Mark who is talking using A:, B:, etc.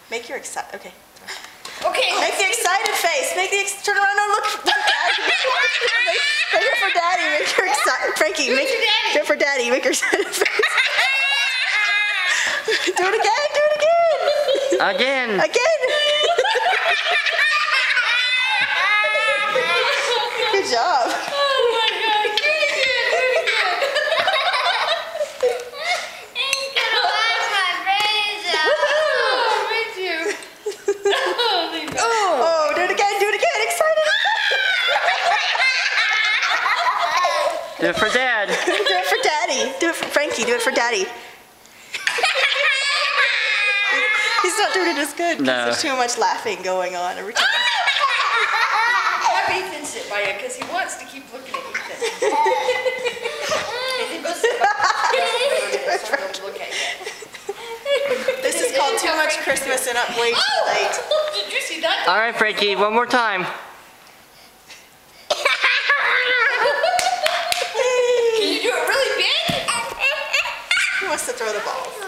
A: Make your excited. Okay.
B: Okay.
A: Make the excited face. Turn around and look for Daddy. Make it for Daddy. Make your excited. Frankie, do it for Daddy. Make your excited face. Do it again. Do it again.
C: Again.
A: Again. Good job.
B: Oh my God. Do it again. Do it again.
D: He's gonna wash my face out.
B: Oh, me too.
A: Oh, do it again. Do it again. Excited.
C: Do it for Dad.
A: Do it for Daddy. Do it for Frankie. Do it for Daddy. He's not doing it as good because
C: No.
A: there's too much laughing going on every time.
B: Have Ethan sit by you because he wants to keep looking at Ethan. Ethan, go sit by you. So I don't look at you.
A: This is called too much Christmas and up way too late.
B: Did you see that?
C: All right, Frankie, one more time.
B: Can you do it really big?
A: He wants to throw the ball.